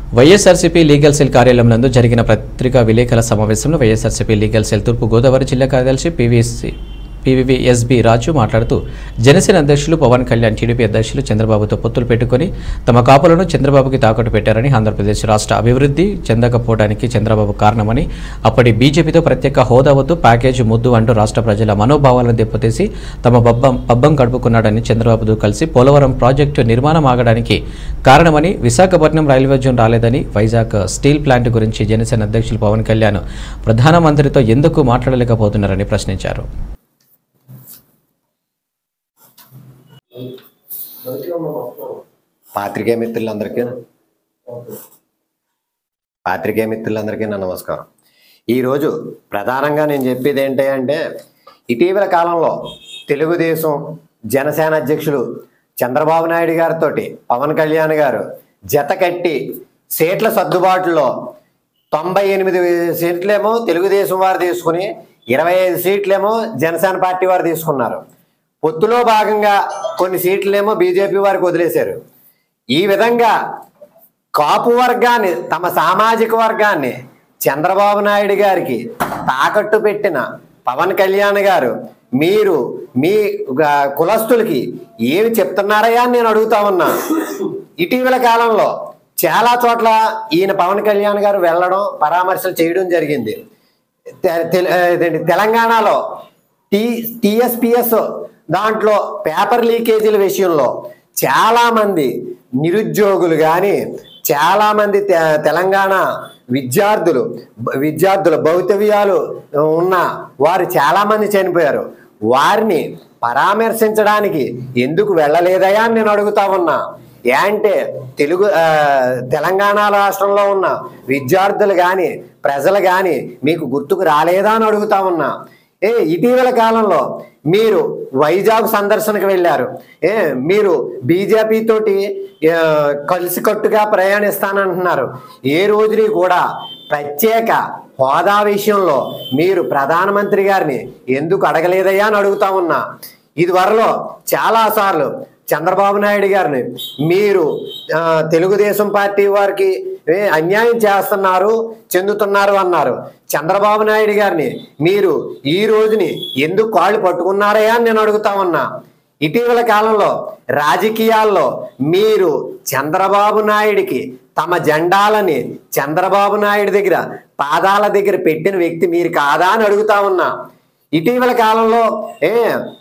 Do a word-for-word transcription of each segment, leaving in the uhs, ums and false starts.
YSRCP legal cell కార్యాలయం నందు జరిగిన పత్రికా విలేకరుల సమావేశంలో వైఎస్ఆర్సీపీ లీగల్ సెల్ తూర్పు గోదావరి జిల్లా కార్యదర్శి పీవీసీ పీవీవీఎస్బీ రాజు మాట్లాడుతూ జనసేన అధ్యక్షులు పవన్ కళ్యాణ్ టీడీపీ అధ్యక్షులు చంద్రబాబుతో పొత్తులు పెట్టుకుని తమ కాపులను చంద్రబాబుకి తాకట్టు పెట్టారని, ఆంధ్రప్రదేశ్ రాష్ట్ర అభివృద్ధి చెందకపోవడానికి చంద్రబాబు కారణమని, అప్పటి బీజేపీతో ప్రత్యేక హోదా వద్దు, ప్యాకేజీ ముద్దు అంటూ రాష్ట్ర ప్రజల మనోభావాలను దెబ్బతీసి తమ పబ్బం పబ్బం గడుపుకున్నాడని, చంద్రబాబుతో కలిసి పోలవరం ప్రాజెక్టు నిర్మాణం ఆగడానికి కారణమని, విశాఖపట్నం రైల్వే జోన్ రాలేదని, వైజాగ్ స్టీల్ ప్లాంట్ గురించి జనసేన అధ్యక్షులు పవన్ కళ్యాణ్ ప్రధానమంత్రితో ఎందుకు మాట్లాడలేకపోతున్నారని ప్రశ్నించారు. పాత్రికేయ మిత్రులందరికీ పాత్రికేయ మిత్రులందరికీ నా నమస్కారం. ఈరోజు ప్రధానంగా నేను చెప్పేది ఏంటి అంటే, ఇటీవల కాలంలో తెలుగుదేశం జనసేన అధ్యక్షులు చంద్రబాబు నాయుడు గారితో పవన్ కళ్యాణ్ గారు జత కట్టి సీట్ల సర్దుబాటులో తొంభై ఎనిమిది సీట్లేమో తెలుగుదేశం వారు తీసుకుని ఇరవై ఐదు సీట్లేమో జనసేన పార్టీ వారు తీసుకున్నారు. పొత్తులో భాగంగా కొన్ని సీట్లేమో బీజేపీ వారికి వదిలేశారు. ఈ విధంగా కాపు వర్గాన్ని, తమ సామాజిక వర్గాన్ని చంద్రబాబు నాయుడు గారికి తాకట్టు పెట్టిన పవన్ కళ్యాణ్ గారు మీరు మీ కులస్తులకి ఏమి చెప్తున్నారయ్యా అని నేను అడుగుతా ఉన్నా. ఇటీవల కాలంలో చాలా చోట్ల ఈయన పవన్ కళ్యాణ్ గారు వెళ్ళడం, పరామర్శలు చేయడం జరిగింది. తెలంగాణలో టీ టీఎస్పిఎస్ దాంట్లో పేపర్ లీకేజీల విషయంలో చాలామంది నిరుద్యోగులు కానీ, చాలామంది తెలంగాణ విద్యార్థులు విద్యార్థుల భౌతివ్యాలు ఉన్న వారు చాలామంది చనిపోయారు. వారిని పరామర్శించడానికి ఎందుకు వెళ్ళలేదయా అని నేను అడుగుతా ఉన్నా. ఏ అంటే తెలుగు తెలంగాణ రాష్ట్రంలో ఉన్న విద్యార్థులు కానీ, ప్రజలు కానీ మీకు గుర్తుకు రాలేదా అని అడుగుతా ఉన్నా. ఏ ఇటీవల కాలంలో మీరు వైజాగ్ సందర్శనకు వెళ్ళారు. ఏ మీరు బీజేపీ తోటి కలిసికట్టుగా ప్రయాణిస్తానంటున్నారు. ఏ రోజుని కూడా ప్రత్యేక హోదా విషయంలో మీరు ప్రధానమంత్రి గారిని ఎందుకు అడగలేదయ్యా అని అడుగుతా ఉన్నా. ఇదివరలో చాలాసార్లు చంద్రబాబు నాయుడు గారిని మీరు తెలుగుదేశం పార్టీ వారికి అన్యాయం చేస్తున్నారు, చెందుతున్నారు అన్నారు. చంద్రబాబు నాయుడు గారిని మీరు ఈ రోజుని ఎందుకు కాళ్ళు పట్టుకున్నారయ్యా అని నేను అడుగుతా ఉన్నా. ఇటీవల కాలంలో రాజకీయాల్లో మీరు చంద్రబాబు నాయుడికి తమ జెండాలని చంద్రబాబు నాయుడు దగ్గర పాదాల దగ్గర పెట్టిన వ్యక్తి మీరు కాదా అని అడుగుతా ఉన్నా. ఇటీవల కాలంలో ఏ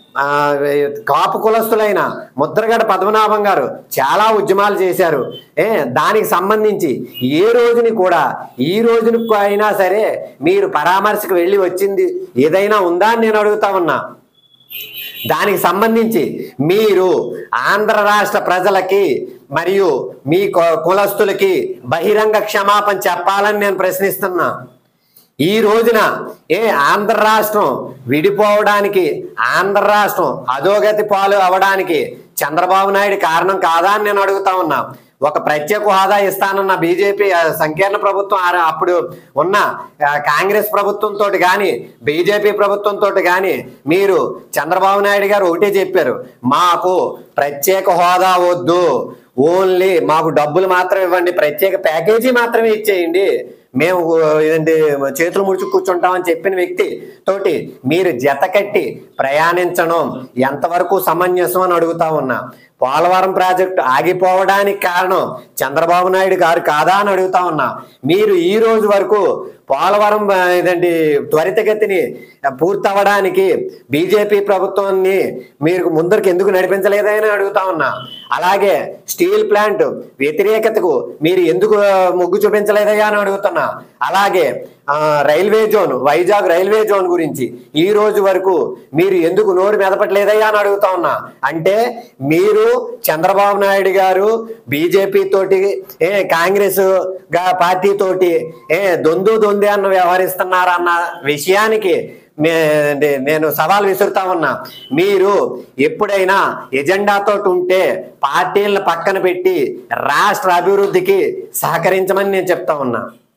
కాపు కులస్తులైన ముద్రగడ పద్మనాభం గారు చాలా ఉద్యమాలు చేశారు. ఏ దానికి సంబంధించి ఏ రోజుని కూడా ఈ రోజుని అయినా సరే మీరు పరామర్శకు వెళ్ళి వచ్చింది ఏదైనా ఉందా అని నేను అడుగుతా ఉన్నా. దానికి సంబంధించి మీరు ఆంధ్ర రాష్ట్ర ప్రజలకి మరియు మీ కులస్తులకి బహిరంగ క్షమాపణ చెప్పాలని నేను ప్రశ్నిస్తున్నా. ఈ రోజున ఏ ఆంధ్ర రాష్ట్రం విడిపోవడానికి, ఆంధ్ర రాష్ట్రం అధోగతి పాలు అవడానికి చంద్రబాబు నాయుడు కారణం కాదా అని నేను అడుగుతా ఉన్నా. ఒక ప్రత్యేక హోదా ఇస్తానన్న బీజేపీ సంకీర్ణ ప్రభుత్వం అప్పుడు ఉన్న కాంగ్రెస్ ప్రభుత్వంతో కానీ, బీజేపీ ప్రభుత్వంతో కానీ మీరు చంద్రబాబు నాయుడు గారు ఒకటే చెప్పారు, మాకు ప్రత్యేక హోదా వద్దు, ఓన్లీ మాకు డబ్బులు మాత్రం ఇవ్వండి, ప్రత్యేక ప్యాకేజీ మాత్రమే ఇచ్చేయండి, మేము ఇదండి చేతులు ముడుచు కూర్చుంటామని చెప్పిన వ్యక్తి తోటి మీరు జత కట్టి ప్రయాణించడం ఎంతవరకు సమంజసం అని అడుగుతా ఉన్నా. పోలవరం ప్రాజెక్టు ఆగిపోవడానికి కారణం చంద్రబాబు నాయుడు గారు కాదా అని అడుగుతా ఉన్నా. మీరు ఈ రోజు వరకు పోలవరం ఇదండి త్వరితగతిని పూర్తవడానికి బీజేపీ ప్రభుత్వాన్ని మీరు ముందరికి ఎందుకు నడిపించలేదని అడుగుతా ఉన్నా. అలాగే స్టీల్ ప్లాంట్ వ్యతిరేకతకు మీరు ఎందుకు మొగ్గు చూపించలేదయ్యా అని అడుగుతున్నా. అలాగే railway zone, Vizag railway zone గురించి ఈ రోజు వరకు మీరు ఎందుకు నోరు మెదపట్లేదయ్యా అని అడుగుతా ఉన్నా. అంటే మీరు చంద్రబాబు నాయుడు గారు బీజేపీ తోటి ఏ కాంగ్రెస్ పార్టీ తోటి ఏ దొందు దొందే అన్న వ్యవహరిస్తున్నారన్న విషయానికి నేను సవాల్ విసురుతా ఉన్నా. మీరు ఎప్పుడైనా ఎజెండాతో ఉంటే పార్టీలను పక్కన పెట్టి రాష్ట్ర అభివృద్ధికి సహకరించమని నేను చెప్తా ఉన్నా.